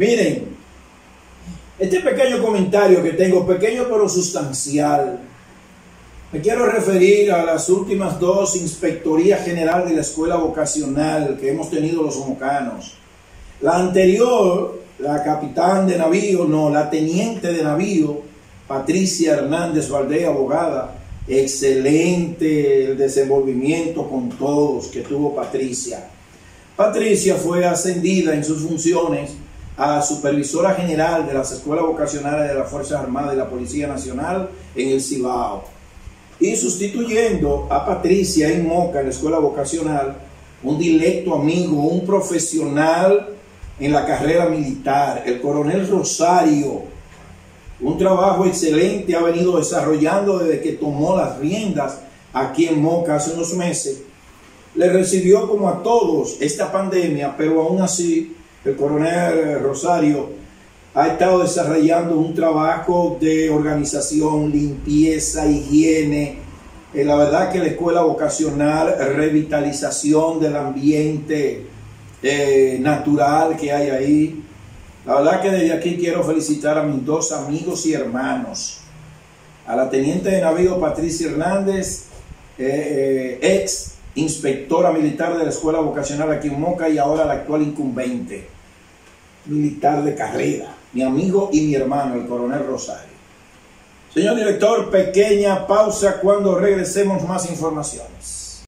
Miren, este pequeño comentario que tengo, pequeño pero sustancial, me quiero referir a las últimas dos inspectorías generales de la escuela vocacional que hemos tenido los mocanos. La anterior, la capitán de navío, la teniente de navío, Patricia Hernández Valdés, abogada. Excelente el desenvolvimiento con todos que tuvo Patricia. Patricia fue ascendida en sus funciones a supervisora general de las escuelas vocacionales de las Fuerzas Armadas y la Policía Nacional en el Cibao. Y sustituyendo a Patricia en Moca, en la escuela vocacional, un directo amigo, un profesional en la carrera militar, el coronel Rosario. Un trabajo excelente ha venido desarrollando desde que tomó las riendas aquí en Moca hace unos meses. Le recibió como a todos esta pandemia, pero aún así el coronel Rosario ha estado desarrollando un trabajo de organización, limpieza, higiene. La verdad que la escuela vocacional, revitalización del ambiente natural que hay ahí. La verdad que desde aquí quiero felicitar a mis dos amigos y hermanos, a la teniente de navío Patricia Hernández, ex inspectora militar de la escuela vocacional aquí en Moca, y ahora la actual incumbente militar de carrera, mi amigo y mi hermano, el coronel Rosario. Señor director, pequeña pausa, cuando regresemos más informaciones.